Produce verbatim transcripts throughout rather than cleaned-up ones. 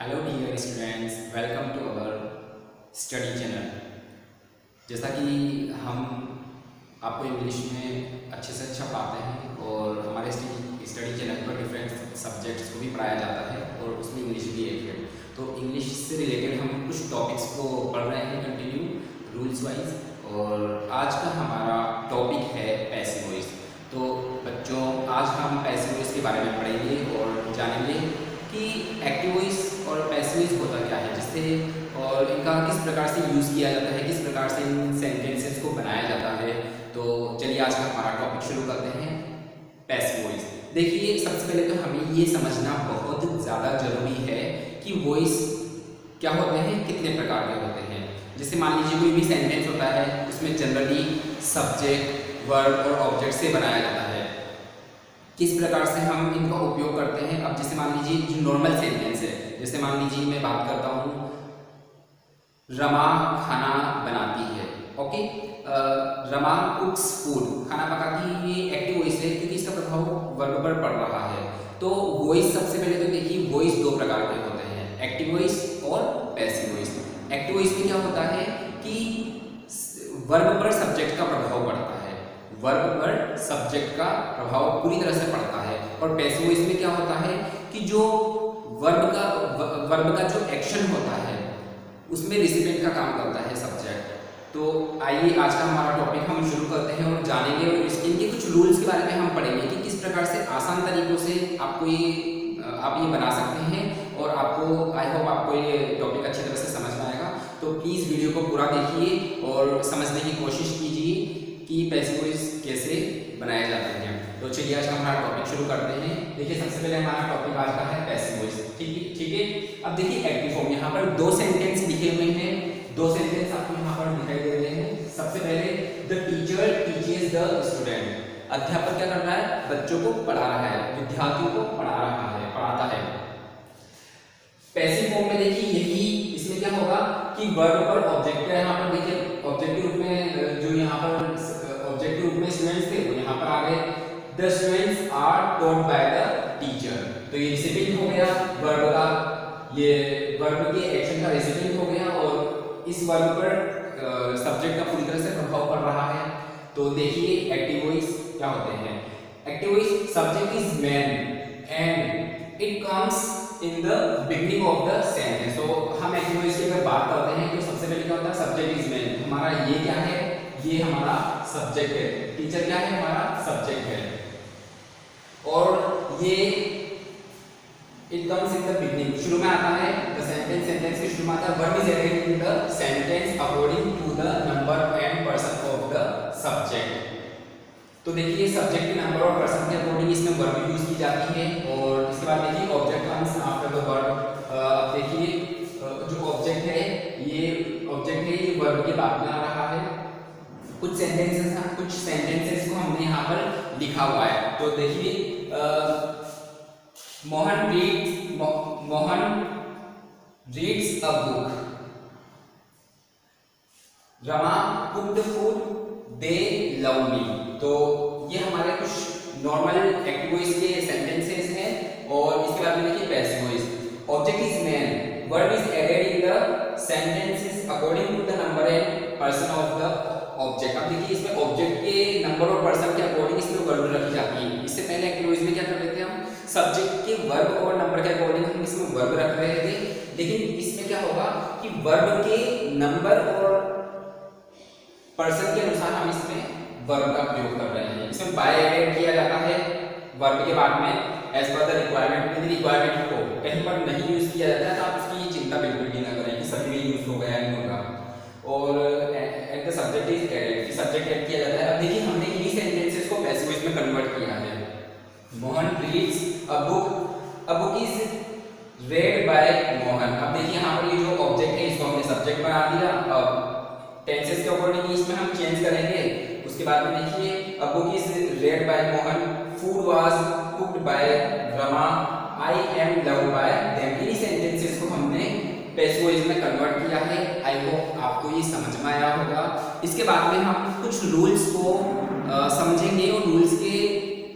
Hello dear students, welcome to our study channel. जैसा कि हम आपको इंग्लिश में अच्छे से अच्छा पढ़ाते हैं और हमारे स्टडी चैनल पर डिफरेंट सब्जेक्ट्स को भी पढ़ाया जाता है और उसमें इंग्लिश भी एक है। तो इंग्लिश से रिलेटेड हम कुछ टॉपिक्स को पढ़ रहे हैं कंटिन्यू रूल्स वाइज। और आज का हमारा टॉपिक है पैसिव वॉइस। तो बच्चों, आज हम पैसिव वॉइस के बारे में पढ़ेंगे और जानेंगे कि एक्टिव वॉइस और पैसिव वॉइस होता क्या है, जिससे और इनका किस प्रकार से यूज़ किया जाता है, किस प्रकार से इन सेंटेंसेस को बनाया जाता है। तो चलिए आज का हमारा टॉपिक शुरू करते हैं, पैसिव वॉइस। देखिए, सबसे पहले तो हमें ये समझना बहुत ज़्यादा जरूरी है कि वॉइस क्या होते हैं, कितने प्रकार के होते हैं। जैसे मान लीजिए कोई भी सेंटेंस होता है, उसमें जनरली सब्जेक्ट, वर्ब और ऑब्जेक्ट से बनाया जाता है। किस प्रकार से हम इनका उपयोग करते हैं। अब जैसे मान लीजिए जो नॉर्मल सेंटेंस है, जैसे मान लीजिए मैं बात करता हूँ, रमा खाना बनाती है। ओके, रमा कुक्स फूड, खाना पकाती है, ये एक्टिव वॉइस है क्योंकि इसका प्रभाव वर्ब पर पड़ रहा है। तो वॉइस सबसे पहले तो देखिए, वॉइस दो प्रकार के होते हैं, एक्टिव वॉइस और पैसिव वॉइस। एक्टिव वॉइस में क्या होता है कि वर्ब पर सब्जेक्ट का प्रभाव पड़ता है, वर्ब पर सब्जेक्ट का प्रभाव पूरी तरह से पड़ता है। और पैसिव वॉइस में क्या होता है कि जो वर्ब का वर्ब का जो एक्शन होता है उसमें रिसिपिएंट का काम करता है सब्जेक्ट। तो आइए आज का हमारा टॉपिक हम शुरू करते हैं और जानेंगे और इनके कुछ रूल्स के बारे में हम पढ़ेंगे कि किस प्रकार से आसान तरीकों से आपको ये आप ये बना सकते हैं। और आपको आई होप आपको ये टॉपिक अच्छी तरह से समझ में आएगा। तो प्लीज़ वीडियो को पूरा देखिए और समझने की कोशिश कीजिए कि पैसिव वॉइस कैसे बनाए जाते हैं। तो चलिए आज का हमारा टॉपिक शुरू करते हैं। देखिए, सबसे पहले हमारा टॉपिक आज का है पैसिव वॉइस। ठीक है ठीक है अब देखिए, एक्टिव फॉर्म, यहाँ पर दो सेंटेंस लिखे हुए हैं, दो सेंटेंस आपको यहाँ पर दिखाई दे रहे हैं। सबसे पहले, the teacher teaches the student, अध्यापक क्या कर रहा है, बच्चों को पढ़ा रहा है, विद्यार्थियों को पढ़ा रहा है, पढ़ाता है। पैसिव फॉर्म में देखिए, यही इसमें क्या होगा कि वर्ब पर ऑब्जेक्ट है। यहाँ पर देखिए, ऑब्जेक्ट के रूप में जो यहाँ पर ऑब्जेक्ट के रूप में स्टूडेंट्स थे वो यहाँ पर आ गए, the students are taught by the teacher. तो ये रिसिपिएंट हो गया वर्ब का, ये वर्ब के एक्शन का रिसिपिएंट हो गया और इस वर्ब पर सब्जेक्ट का पूरी तरह से प्रभाव पड़ रहा है। तो देखिए, एक्टिव वॉइस क्या होते हैं। Active voice, subject is main and it comes in the beginning of the sentence. तो हम एक्टिव वॉइस की अगर बात करते हैं तो सबसे पहले क्या होता है, सब्जेक्ट इज मैन, हमारा ये क्या है, ये हमारा सब्जेक्ट है, टीचर क्या है, हमारा सब्जेक्ट है। और ये it comes in the beginning, शुरू में आता है द सेंटेंस, सेंटेंस के शुरू में आता है verb is added in the sentence according to the number and person of the subject. तो देखिए, सब्जेक्ट के नंबर और पर्सन के अकॉर्डिंग इसमें वर्ब यूज की जाती है। और इसके बाद देखिए, object comes after the verb. अब देखिए, जो ऑब्जेक्ट है, ये ऑब्जेक्ट है, ये वर्ब के बाद में आ रहा है। कुछ सेंटेंसेस कुछ सेंटेंसेस को हमने यहाँ पर लिखा हुआ है। तो देखिए, Mohan reads Mohan reads a book, Rama cooked food, they love me. तो ये हमारे कुछ नॉर्मल एक्टिव वॉइस के सेंटेंसेस हैं। और इसके बाद में देखिए, passive voice, object is main, verb is added in the sentences according to the number and person of the object. अब देखिए, इसमें ऑब्जेक्ट के नंबर और पर्सन के अकॉर्डिंग इसमें वर्ब रखी जाती है। इससे पहले एक्टिव वॉइस में क्या कर रहे थे हम, सब्जेक्ट के वर्ब और नंबर के अकॉर्डिंग हम इसमें वर्ब रख रहे थे। लेकिन इसमें क्या होगा कि वर्ब के नंबर और पर्सन के अनुसार हम इसमें वर्ब का प्रयोग कर रहे हैं। इसमें बाय एडेड किया जाता है वर्ब के बाद में एज पर द रिक्वायरमेंट। यदि रिक्वायरमेंट को कहीं पर नहीं यूज किया जाता है तो आप उसकी चिंता बिल्कुल भी ना करें कि सभी में यूज होगा या नहीं होगा। और at the subject is added, subject add किया जाता है। अब देखिए, हमने इन्हीं सेंटेंसेस को पैसिव वॉइस में कन्वर्ट किया है। Mohan reads a book, a book is read by Mohan. अब देखिए, यहाँ पर ये जो ऑब्जेक्ट है इसको हमने सब्जेक्ट बना दिया। अब टेंसेस के अकॉर्डिंग इसमें हम चेंज करेंगे। उसके बाद में देखिए, a book is read by Mohan, food was cooked by Rama, I am loved by them. इन्हीं सेंटेंसेस को हमने पैसिव वॉइस में कन्वर्ट किया है। आई होप आपको ये समझ में आया होगा। इसके बाद में हम कुछ रूल्स को आ, समझेंगे और रूल्स के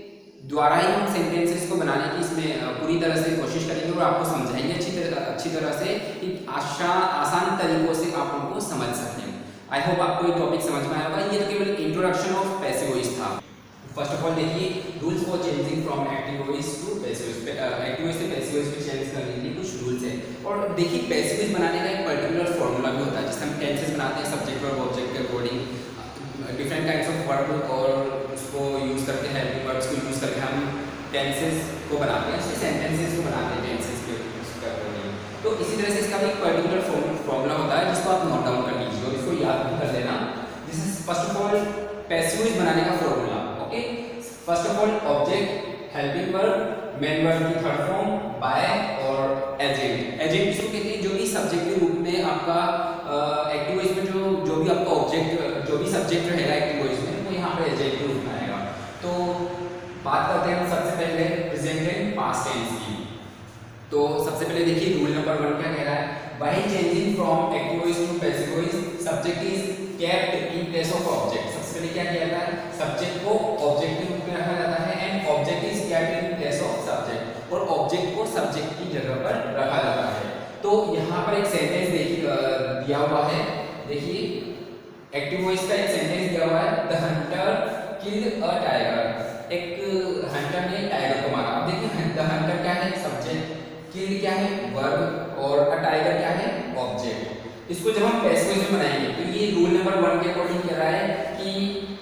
द्वारा ही हम सेंटेंसेस को बनाने की इसमें पूरी तरह से कोशिश करेंगे और आपको समझाएंगे अच्छी तरह अच्छी तरह से कि आशा आसान तरीकों से आप उनको समझ सकें। आई होप आपको ये टॉपिक समझ में आया होगा। ये तो केवल इंट्रोडक्शन ऑफ पैसिव वॉइस था। फर्स्ट ऑफ ऑल देखिए rules for changing from active voice to passive voice. Active voice से पैसिव वॉइस में चेंज करने के लिए कुछ रूल्स हैं। और देखिए पैसिव वॉइस बनाने का एक पर्टिकुलर फॉर्मूला भी होता है जिससे हम टेंसेस बनाते हैं सब्जेक्ट और ऑब्जेक्ट के according. Different kinds of verb और उसको यूज़ करके हेल्पिंग वर्ब्स को यूज़ करके हम टेंसेस को बनाते हैं, उसके सेंटेंसेस को बनाते हैं टेंसेस के अकॉर्डिंग। तो इसी तरह से इसका भी एक पर्टिकुलर फॉर्मूला होता है जिसको आप नोट डाउन कर लीजिए और इसको याद भी कर लेना। This is first of all passive voice बनाने का formula. Okay, first of all object, helping verb, main verb की थर्ड फॉर्म, बाय और एजेंट। एजेंट इसको कहते हैं जो भी सब्जेक्ट के रूप में आपका एक्टिव वॉइस में जो जो भी आपका ऑब्जेक्ट जो भी सब्जेक्ट रहेगा एक्टिव वॉइस में वो यहाँ पे एजेंट के रूप में आएगा। तो बात करते हैं हम सबसे पहले प्रेजेंट एंड पास्ट टेंस की। तो सबसे पहले देखिए रूल नंबर वन क्या कह रहा है, while changing from active voice to passive voice subject is kept in place of object. सबसे पहले क्या किया जाता है, सब्जेक्ट को ऑब्जेक्ट के रूप में रखा जाता है and object is kept in place of subject, और ऑब्जेक्ट को सब्जेक्ट की जगह पर रखा जाता है। तो यहाँ पर एक सेंटेंस देखिए दिया हुआ है, देखिए एक्टिव वॉइस का एक सेंटेंस दिया हुआ है, the hunter killed a tiger. एक हंटर ने टाइगर को मारा। अब देखिए द हंटर क्या है, सब्जेक्ट, किल्ड क्या है, वर्ब, और अ टाइगर क्या है, ऑब्जेक्ट। इसको जब हम पैसिव वॉइस में बनाएंगे तो ये रूल नंबर वन के अकॉर्डिंग कह रहा है कि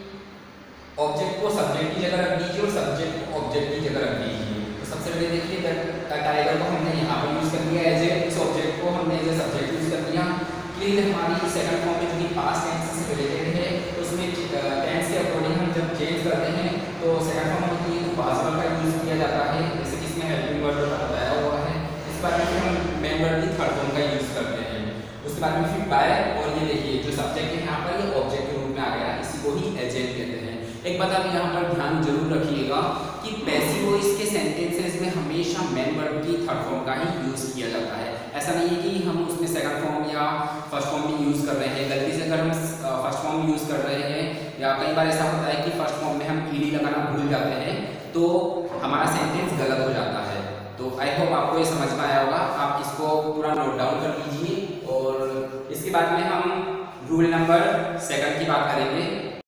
ऑब्जेक्ट को सब्जेक्ट की जगह रख दीजिए और सब्जेक्ट को ऑब्जेक्ट की जगह रख दीजिए। तो सबसे पहले देखिए द टाइगर को हमने यहाँ पर यूज कर दिया एज ए, इस ऑब्जेक्ट को हमने एज ए सब्जेक्ट यूज कर दिया। किल्ड हमारी सेकंड फॉर्म में जो कि पास्ट टेंस से रिलेटेड है, तो उसमें टेंस के अकॉर्डिंग हम जब चेंज करते हैं तो सेकंड फॉर्म में की पास्ट वर्ब का यूज किया जाता है, जैसे कि इसमें हेल्पिंग वर्ब का बताया हुआ है। इस बार में हम मेन वर्ब की थर्ड फॉर्म का यूज करते हैं। उसके बाद में फिर बाय, और ये देखिए जो सब्जेक्ट है यहाँ पर ये ऑब्जेक्ट के रूप में आ गया, इसी को ही एजेंट कहते हैं। एक बात आप यहाँ पर ध्यान जरूर रखिएगा कि पैसिव वॉइस के सेंटेंसेस में हमेशा मेन वर्ब की थर्ड फॉर्म का ही यूज किया जाता है। ऐसा नहीं है कि हम उसमें सेकंड फॉर्म या फर्स्ट फॉर्म भी यूज कर रहे हैं। गलती से अगर हम फर्स्ट फॉर्म यूज कर रहे हैं, या कई बार ऐसा होता है कि फर्स्ट फॉर्म में हम ईडी लगाना भूल जाते हैं, तो हमारा सेंटेंस गलत हो जाता है। तो आई होप आपको ये समझ में आया होगा। आप इसको पूरा नोट डाउन कर लीजिए। और इसके बाद में हम रूल नंबर सेकंड की बात करेंगे।